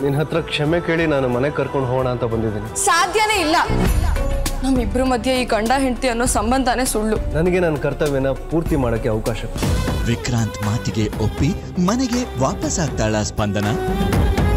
ನಿನ್ನ ಹತ್ರ ಕ್ಷಮೆ ಕೇಳಿ ನಾನು ಮನೆಗೆ ಕರ್ಕೊಂಡು ಹೋಗೋಣ ಅಂತ ಬಂದಿದ್ದೀನಿ. ಸಾಧ್ಯನೇ ಇಲ್ಲ. ನಮ್ಮಿಬ್ರ ಮಧ್ಯೆ ಈ ಗಂಡ ಹೆಂಡತಿ ಅನ್ನೋ ಸಂಬಂಧನೇ ಸುಳ್ಳು. ನನಗೆ ನನ್ನ ಕರ್ತವ್ಯನ ಪೂರ್ತಿ ಮಾಡೋಕ್ಕೆ ಅವಕಾಶ. ವಿಕ್ರಾಂತ್ ಮಾತಿಗೆ ಒಪ್ಪಿ ಮನೆಗೆ ವಾಪಸ್ ಆಗ್ತಾಳ ಸ್ಪಂದನ.